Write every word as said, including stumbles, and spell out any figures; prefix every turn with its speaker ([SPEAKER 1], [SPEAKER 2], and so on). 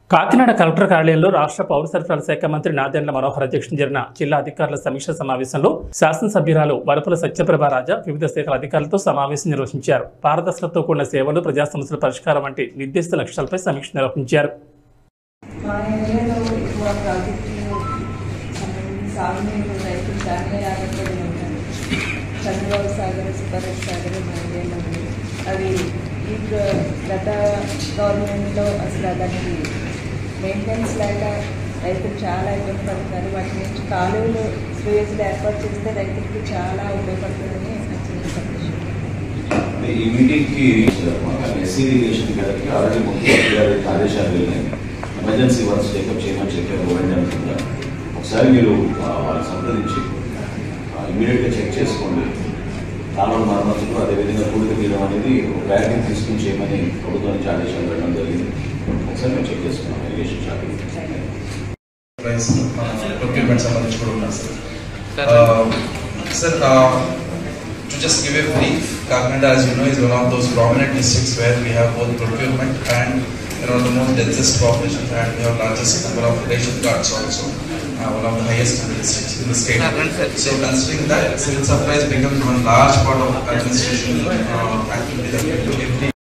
[SPEAKER 1] Kakinada collector కార్యాలయంలో రాష్ట్ర పౌర సరఫరాల శాఖ మంత్రి నాదెండ్ల మనోహర్ అధ్యక్షతన జరిగిన జిల్లా అధికారుల సమీక్ష సమావేశంలో శాసనసభ్యురాలు వరపుల సత్యప్రభ రాజా వివిధ శాఖల అధికారులతో సమావేశం నిర్వహించారు. పారదర్శకతతో కూడిన సేవలు, ప్రజా సమస్యల పరిష్కారం వంటి నిర్దిష్ట లక్ష్యాలపై సమీక్ష నిర్వహించారు.
[SPEAKER 2] గత గవర్నమెంట్లో అసలు దానికి మెయింటెనెన్స్ లేక రైతులు చాలా ఇబ్బంది పడుతున్నారు. వాటి నుంచి కాలువలు స్టోరేజ్లు ఏర్పాటు చేస్తే రైతులకి చాలా ఉపయోగపడుతుందని
[SPEAKER 3] ఈ మీటింగ్కి ఎస్సీ ఇరిగేషన్ గారికి ఆల్రెడీ ముఖ్యమంత్రి గారి ఆదేశాలు వెళ్ళినాయి. ఎమర్జెన్సీ వర్క్స్ టేకప్ చేయమని చెప్పారు గవర్నమెంట్ కింద. ఒకసారి మీరు వాళ్ళని సంప్రదించి ఇమీడియట్గా చెక్ చేసుకోండి. కాలువల మరమ్మతులు అదేవిధంగా పూడిక తీయడం అనేది ఒక బ్యాగ్ని తీసుకుని చేయమని ప్రభుత్వం నుంచి ఆదేశాలు వెళ్ళడం జరిగింది. ఒకసారి మేము చెక్ చేసుకున్నాం ఇరిగేషన్ శాఖ
[SPEAKER 4] ప్రొక్యూర్మెంట్ సంబంధించి కూడా ఉన్నారు sir. Sir to just give a brief, Kakinada, as you know, is one of those prominent districts where we have both procurement and you know the most densest population, and we have largest number of ration cards also, uh, one of the highest in the districts in the state. So considering that, civil supplies becomes one large part of administration uh, activity that we do every